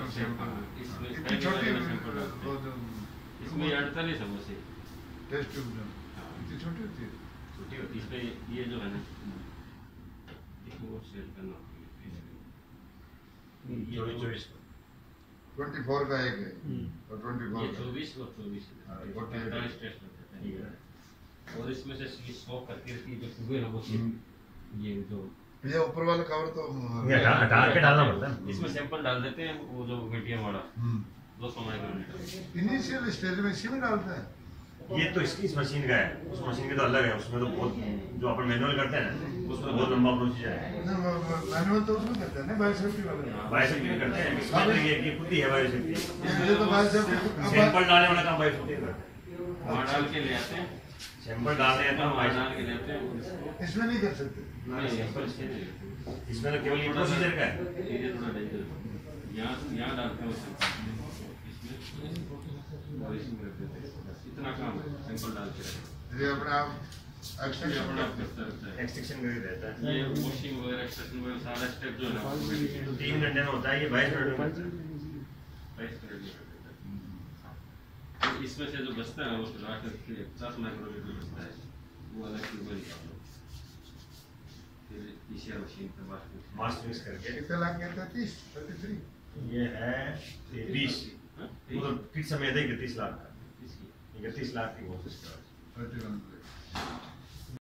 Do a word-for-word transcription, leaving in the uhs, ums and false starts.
इसमें इतनी छोटी इसमें अड़तालीस है बस टेस्ट ट्यूब में इतनी छोटी होती है। छोटी होती है इसमें ये जो है ना इसमें वो सेट करना चौबीस चौबीस ट्वेंटी फोर का एक है और ट्वेंटी फोर ये चौबीस और चौबीस पैंतालीस टेस्ट होते हैं और इसमें से सौ करके इसकी जो हुए ना वो ये जो ये ऊपर वाला कवर तो हटा हटा के डालना पड़ता है। इसमें सैंपल डाल देते हैं वो जो मीडियम वाला दो सौ माइक्रोमीटर इनिशियल स्टेज में इसी में डालते हैं। ये तो इसकी इस मशीन का है, उस मशीन के तो अलग है, उसमें तो बहुत जो अपन मैनुअल करते हैं ना उसमें बहुत लंबा प्रोसीजर है। मैनुअल तो उसमें करते हैं ना बायोसेफ्टी वाले बायोसेफ्टी में करते हैं, इसमें तो ये ये खुद ही है बायोसेफ्टी। ये तो बायोसेफ्टी सैंपल डालने वाला काम बायोसेफ्टी करते हैं। वहाँ डाल के ले आते हैं सैंपल डालने हैं तो हम वहाँ डाल के ले आते हैं इसमें नहीं कर सकते। नहीं सैंपल इसके नहीं इसमें तो केवल ये प्रोसीजर का है। ये थोड़ा डेंजर यहाँ यहाँ डालते हैं इसमें और इसमें रख देते हैं इतना काम सैंपल डाल के रखते ये अपने आप एक्सटेंशन अपने आप करता रहता है एक्सट्रैक्शन करके रहता है। ये वॉशिंग वगैरह एक्सट्रैक्शन वगैरह सारा स्टेप जो है ना तीन घंटे में होता है, ये बाईस मिनट में होता है। बाईस मिनट में कर देता है। इसमें से जो बचता है वो लास्ट में पचास माइक्रोमीटर बचता है वो अलग ट्यूब निकाल लो फिर पीसीआर मशीन पे मास मिक्स करके कितने लाख के तैतीस थर्टी थ्री ये है बीस मतलब फिक्स समय है इकतीस लाख का, इकतीस लाख की कोशिश कर थर्टी वन